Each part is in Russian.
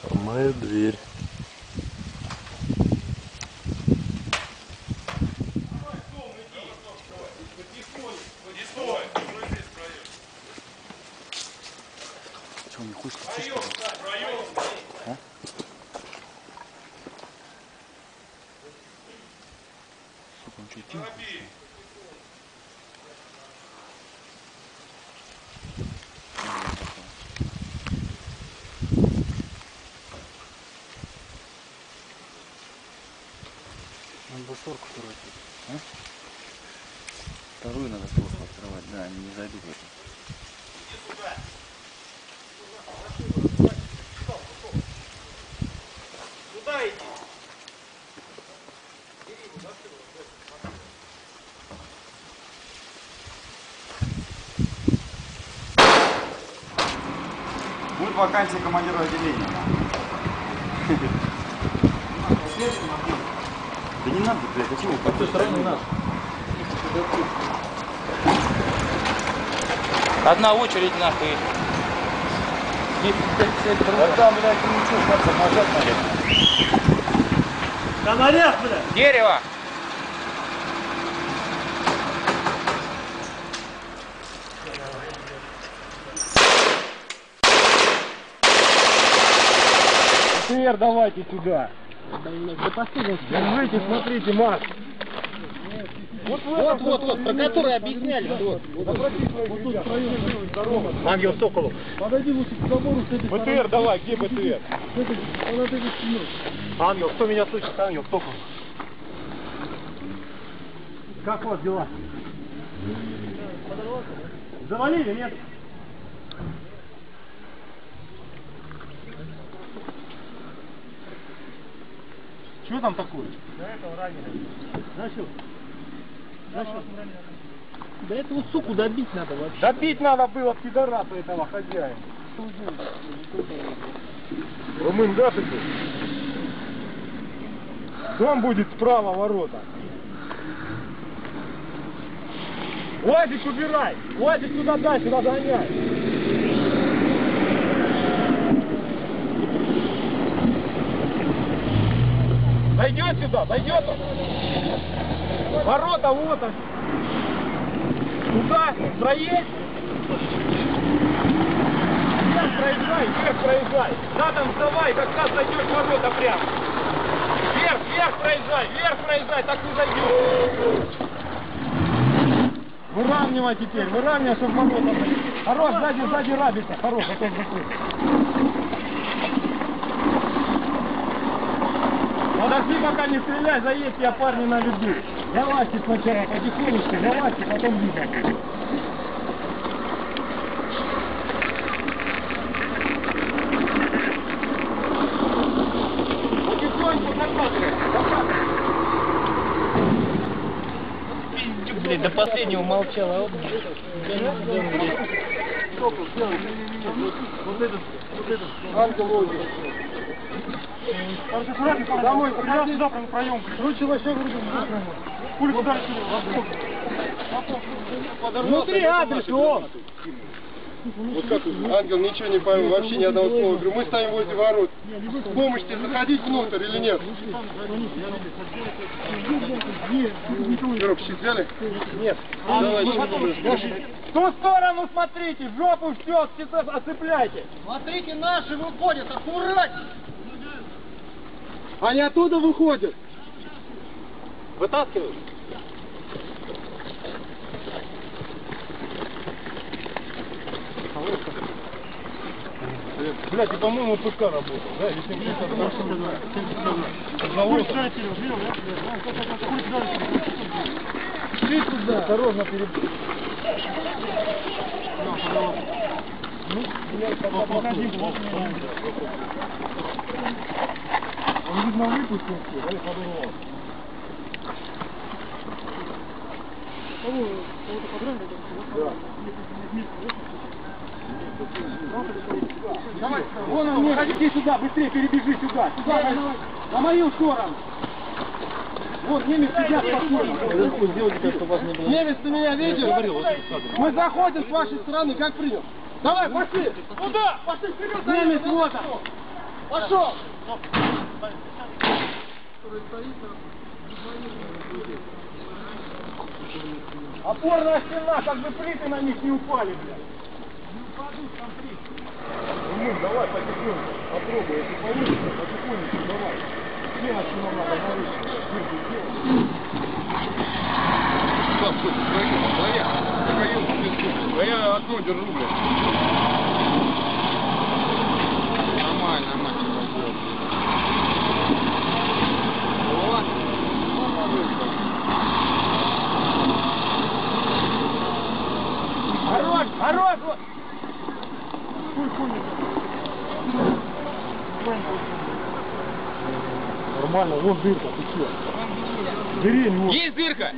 Ломаю дверь. Что, не хочешь идти, что ли? А? Сука, он что, идти не хочет? Надо створку вторую открыть. А? Вторую надо створку открывать, да, они не зайдут в это. Куда иди? Будет вакансия командира отделения. Да не надо, блядь, а чего? По той стороне надо. Одна очередь нахуй. Да там, блядь, ничего, как нажать надо. Комарях, блядь! Дерево! ТР давайте сюда. Держите, смотрите, Макс. Вот, про который объясняли. Ангел Соколов. Подойди лучше к забору с этой стороны. БТР давай, где БТР? Ангел, кто меня слышит? Ангел Соколов. Как у вас дела? Завалили, нет? Что там такое? До этого ранили. За что? Да этого суку добить надо вообще. Добить надо было пидораса этого хозяина. Румын, да ты? Дом будет справа ворота. Уазик убирай! Уазик туда дай, сюда гоняй! Дойдет сюда, дойдет он. Ворота вот он. Туда, проедь. Вверх проезжай. Задом вставай, как раз зайдешь в ворота прямо. Вверх проезжай, так не зайдешь. Выравнивай теперь, выравнивай, чтобы ворота были. Хорош, сзади рабица, хорош, потом закрой. Подожди, пока не стреляй, заедь я парни на виду. Давайте сначала потихонечку, давайте, потом видно. Потихоньку закатывай. Блин, до последнего молчал, а вот... Вот этот, ангел ловит. Домой, приезжай сюда, прям проем. Лучше вообще вроде пуль куда внутри адрес, он. Вот как ангел ничего не понял, вообще ни одного слова. Говорю, мы стоим возле ворот. Помощь тебе заходить внутрь или нет? Коробки взяли? Нет. Давай, В ту сторону смотрите, в жопу все, оцепляйте. Смотрите, наши выходят, аккуратней. Они оттуда выходят. Вытаскивают. Блядь, и по-моему ПК работал, да? Если шли туда. Осторожно перебить. Он, видно, выпустил все, да, и подорвал. Кого-то подрали? Да. Давай, вон он, иди сюда, быстрее перебежи сюда. Сюда, на мою сторону. Вот, немец сидят спокойно. Немец, ты меня видишь? Мы заходим с вашей стороны, как принял. Давай, пошли! Куда? Пошли вперед! Немец, вот он! Пошел! Опорная стена, как бы плиты на них не упали, блядь. Не упадут, смотри. Ну, давай потихоньку, попробуй, если получится, потихоньку, давай. Стена, что нам надо, я окно держу, блядь. Нормально, нормально. Вот. Хорош, хорош! Вот. Нормально, вон дырка, ты че? Дырень, вот. Есть дырка?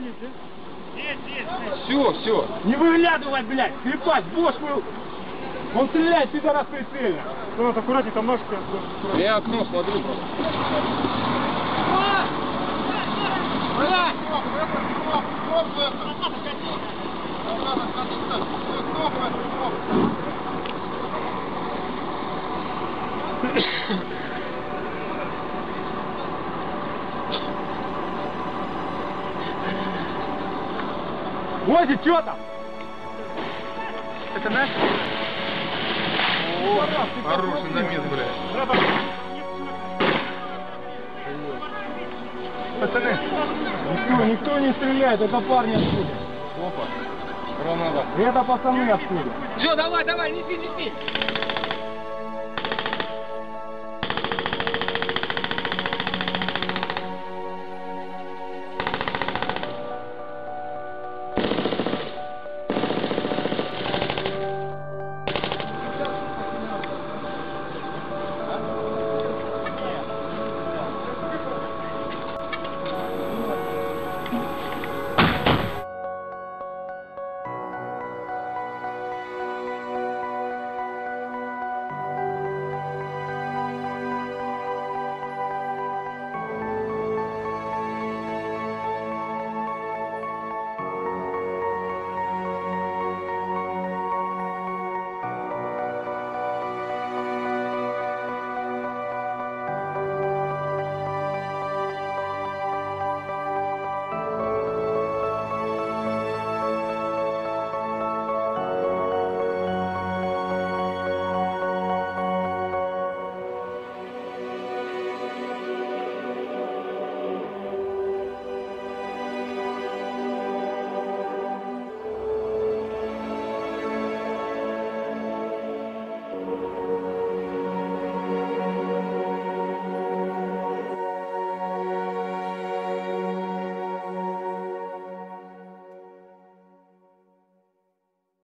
Все, все. Не выглядывай, блядь, слепать, бошку. Он стреляет, пидорас, прицельно. Ну, вот аккуратнее, там ножка. Я окно смотрю просто. Вози, что там? Это наш? Хороший замес, блядь. Пацаны, никто не стреляет, это парни отсюда. Опа. Граната. Это пацаны отсюда. Все, давай, давай, неси, неси.